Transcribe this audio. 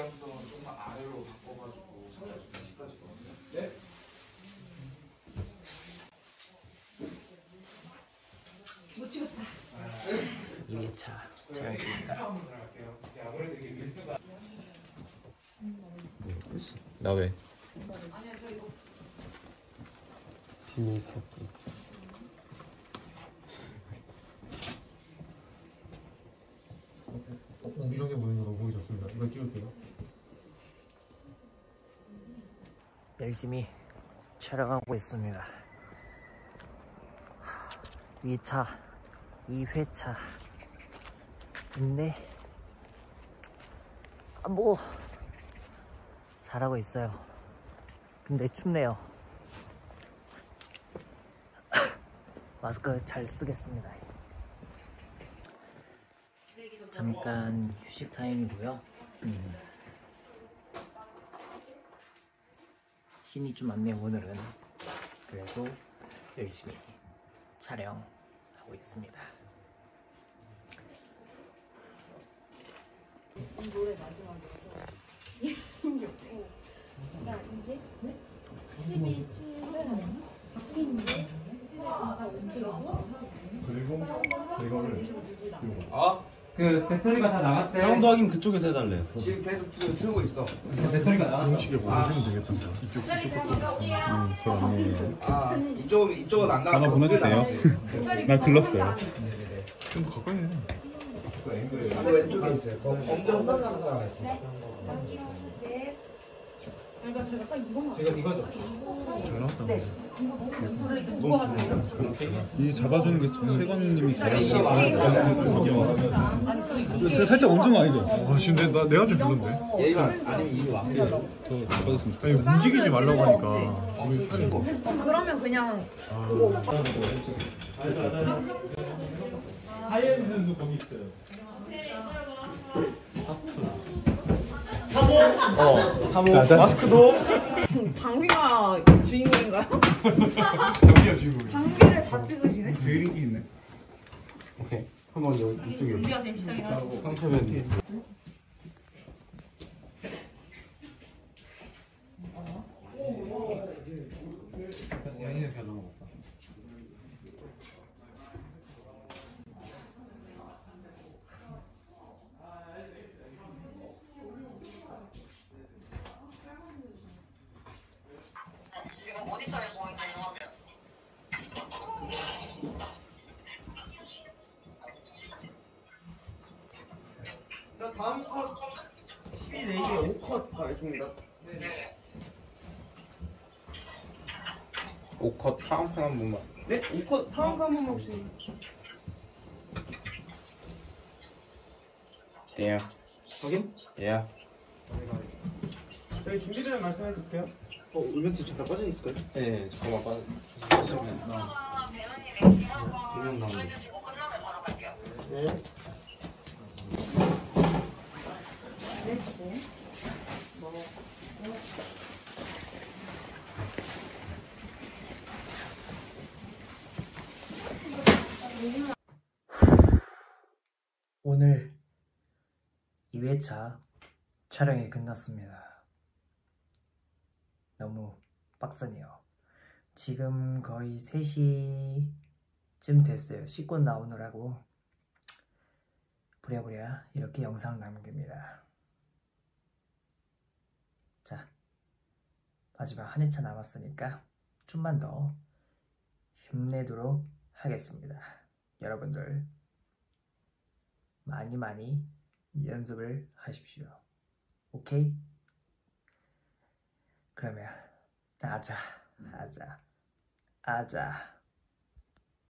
방향성을 좀 더 아래로 바꿔가지고 찾을 수 있을까지 거든요. 네. 못 찍었다. 2회차 촬영 중입니다. 나 왜? 아니야 저 이거. 비밀 사건. 옹기종게 보이는 거 너무 보기 좋습니다. 이거 찍을게요. 열심히 촬영하고 있습니다. 2차, 2회차. 근데 뭐 잘하고 있어요. 근데 춥네요. 마스크 잘 쓰겠습니다. 잠깐 휴식 타임이고요. 신이 좀 많네요 오늘은. 그래도 열심히 촬영하고 있습니다. 노래 마지막이라서 나 이게 12, 7은 바뀐데 7에 아까 왼쪽이고 그리고 이거를 그 배터리가 다 나갔대. 사운드 확인 그쪽에서 해달래요. 지금 계속 틀고 있어. 배터리가 나갔어. 음식에 보내주면 되겠다. 이쪽 그러네. 아 이쪽은 안 나가. 하나 보내주세요. 나 글렀어요. 좀 가까이 해. 그 왼쪽에 있어요. 검정 설정가 있습니다. 그러니까 제가 딱 이거만 지금 이거죠? 잘 나왔다. 네. 이거를 이제 누가 하는 이 잡아주는 게 세관님이 아니 제가 살짝 얹은 거 아니죠? 아 지금 내가 좀 불렀네. 얘가 아니면 이리 와. 저 잡아줬습니다. 아니 움직이지 말라고 하니까. 우리 살인 거. 그러면 그냥 그거 하이엔드 선수 거기 있어요. 사모 마스크도 장비가 주인공인가요? 장비야 지금. 장비를 다 찍으시네? 드링이 있네. 오케이. 한번 이쪽에. 장비가 제일 비싸긴 하지. 상태면 양이는 그냥 넘어갔어. 지금 모니터에 보이는 화면. 자 다음 컷 12레이에 5컷 가겠습니다. 5컷 상황판 한 번만. 네? 5컷 상황판 한 번만 혹시. 네. 확인? 예. 저희 준비되면 말씀해 줄게요. 울멘트 잠깐 빠져 있을까요? 네, 잠깐만 빠져. 배우님이 한번 보여주시고 끝나면 바로 갈게요. 네. 오늘 2회차 촬영이 끝났습니다. 너무 빡세네요. 지금 거의 3시쯤 됐어요. 씻고 나오느라고 부랴부랴 이렇게 영상 남깁니다. 자, 마지막 한 회차 남았으니까 좀만 더 힘내도록 하겠습니다. 여러분들 많이 연습을 하십시오. 오케이? 그러면 아자